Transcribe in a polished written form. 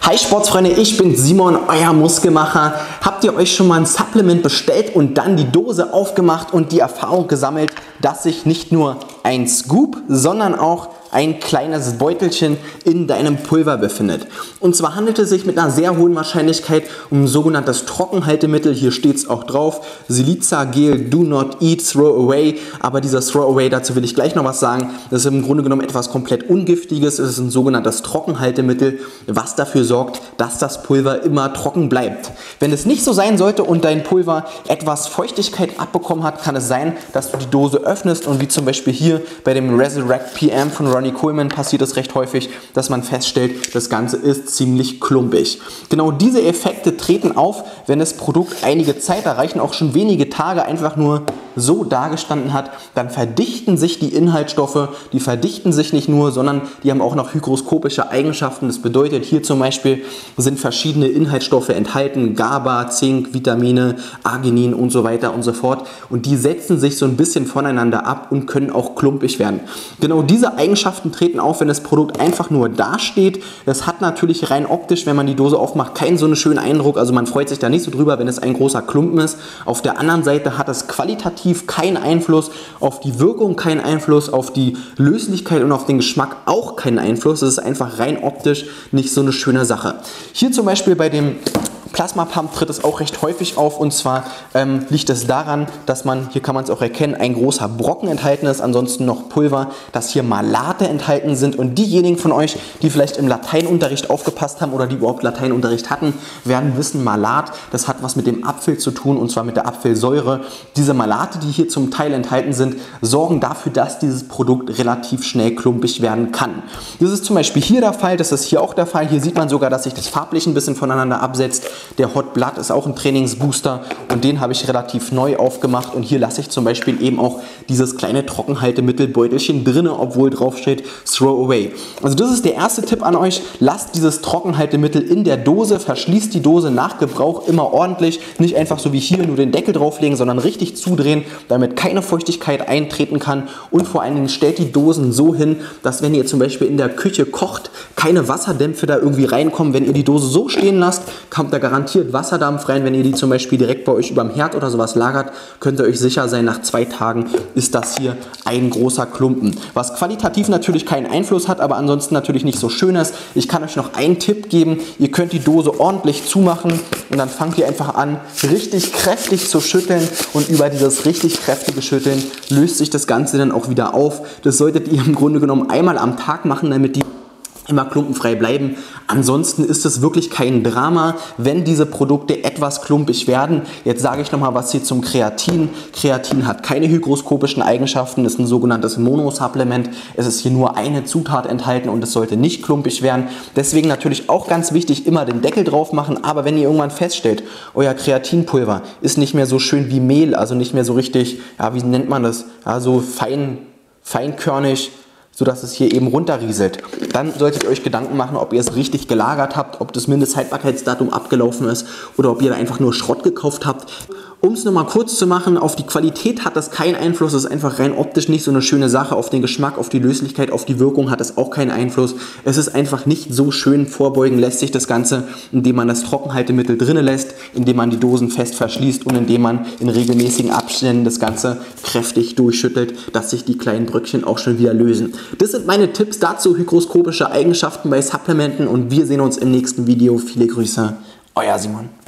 Hi Sportsfreunde, ich bin Simon, euer Muskelmacher. Habt ihr euch schon mal ein Supplement bestellt und dann die Dose aufgemacht und die Erfahrung gesammelt, dass sich nicht nur ein Scoop, sondern auch ein kleines Beutelchen in deinem Pulver befindet? Und zwar handelt es sich mit einer sehr hohen Wahrscheinlichkeit um ein sogenanntes Trockenhaltemittel. Hier steht es auch drauf: Silica Gel, do not eat, throw away. Aber dieser Throw away, dazu will ich gleich noch was sagen. Das ist im Grunde genommen etwas komplett Ungiftiges. Es ist ein sogenanntes Trockenhaltemittel, was dafür sorgt, dass das Pulver immer trocken bleibt. Wenn es nicht so sein sollte und dein Pulver etwas Feuchtigkeit abbekommen hat, kann es sein, dass du die Dose öffnest und wie zum Beispiel hier bei dem Resurrect PM von Ronnie Coleman passiert es recht häufig, dass man feststellt, das Ganze ist ziemlich klumpig. Genau diese Effekte treten auf, wenn das Produkt einige Zeit, da reichen auch schon wenige Tage, einfach nur so dagestanden hat. Dann verdichten sich die Inhaltsstoffe, die verdichten sich nicht nur, sondern die haben auch noch hygroskopische Eigenschaften. Das bedeutet, hier zum Beispiel sind verschiedene Inhaltsstoffe enthalten: GABA, Zink, Vitamine, Arginin und so weiter und so fort. Und die setzen sich so ein bisschen voneinander ab und können auch klumpig werden. Genau diese Eigenschaften treten auf, wenn das Produkt einfach nur dasteht. Das hat natürlich rein optisch, wenn man die Dose aufmacht, keinen so einen schönen Eindruck. Also man freut sich da nicht so drüber, wenn es ein großer Klumpen ist. Auf der anderen Seite hat es qualitativ keinen Einfluss auf die Wirkung, keinen Einfluss auf die Löslichkeit und auf den Geschmack auch keinen Einfluss. Es ist einfach rein optisch nicht so eine schöne Sache. Hier zum Beispiel bei dem Plasma Pump tritt es auch recht häufig auf, und zwar liegt es daran, dass man, hier kann man es auch erkennen, ein großer Brocken enthalten ist, ansonsten noch Pulver, dass hier Malate enthalten sind, und diejenigen von euch, die vielleicht im Lateinunterricht aufgepasst haben oder die überhaupt Lateinunterricht hatten, werden wissen, Malat, das hat was mit dem Apfel zu tun, und zwar mit der Apfelsäure. Diese Malate, die hier zum Teil enthalten sind, sorgen dafür, dass dieses Produkt relativ schnell klumpig werden kann. Das ist zum Beispiel hier der Fall, das ist hier auch der Fall. Hier sieht man sogar, dass sich das farblich ein bisschen voneinander absetzt. Der Hot Blood ist auch ein Trainingsbooster und den habe ich relativ neu aufgemacht, und hier lasse ich zum Beispiel eben auch dieses kleine Trockenhaltemittelbeutelchen drin, obwohl drauf steht Throw away. Also das ist der erste Tipp an euch: Lasst dieses Trockenhaltemittel in der Dose, verschließt die Dose nach Gebrauch immer ordentlich, nicht einfach so wie hier nur den Deckel drauflegen, sondern richtig zudrehen, damit keine Feuchtigkeit eintreten kann, und vor allen Dingen stellt die Dosen so hin, dass, wenn ihr zum Beispiel in der Küche kocht, keine Wasserdämpfe da irgendwie reinkommen. Wenn ihr die Dose so stehen lasst, kommt da garantiert Wasserdampf rein. Wenn ihr die zum Beispiel direkt bei euch überm Herd oder sowas lagert, könnt ihr euch sicher sein, nach 2 Tagen ist das hier ein großer Klumpen. Was qualitativ natürlich keinen Einfluss hat, aber ansonsten natürlich nicht so schön ist. Ich kann euch noch einen Tipp geben: Ihr könnt die Dose ordentlich zumachen und dann fangt ihr einfach an, richtig kräftig zu schütteln, und über dieses richtig kräftige Schütteln löst sich das Ganze dann auch wieder auf. Das solltet ihr im Grunde genommen einmal am Tag machen, damit die immer klumpenfrei bleiben. Ansonsten ist es wirklich kein Drama, wenn diese Produkte etwas klumpig werden. Jetzt sage ich nochmal was hier zum Kreatin. Kreatin hat keine hygroskopischen Eigenschaften, ist ein sogenanntes Monosupplement. Es ist hier nur eine Zutat enthalten und es sollte nicht klumpig werden. Deswegen natürlich auch ganz wichtig, immer den Deckel drauf machen. Aber wenn ihr irgendwann feststellt, euer Kreatinpulver ist nicht mehr so schön wie Mehl, also nicht mehr so richtig, ja, wie nennt man das, ja, so feinkörnig, sodass es hier eben runterrieselt, dann solltet ihr euch Gedanken machen, ob ihr es richtig gelagert habt, ob das Mindesthaltbarkeitsdatum abgelaufen ist oder ob ihr da einfach nur Schrott gekauft habt. Um es nochmal kurz zu machen, auf die Qualität hat das keinen Einfluss, es ist einfach rein optisch nicht so eine schöne Sache. Auf den Geschmack, auf die Löslichkeit, auf die Wirkung hat es auch keinen Einfluss. Es ist einfach nicht so schön. Vorbeugen lässt sich das Ganze, indem man das Trockenhaltemittel drinnen lässt, indem man die Dosen fest verschließt und indem man in regelmäßigen Abständen das Ganze kräftig durchschüttelt, dass sich die kleinen Bröckchen auch schon wieder lösen. Das sind meine Tipps dazu, hygroskopische Eigenschaften bei Supplementen, und wir sehen uns im nächsten Video. Viele Grüße, euer Simon.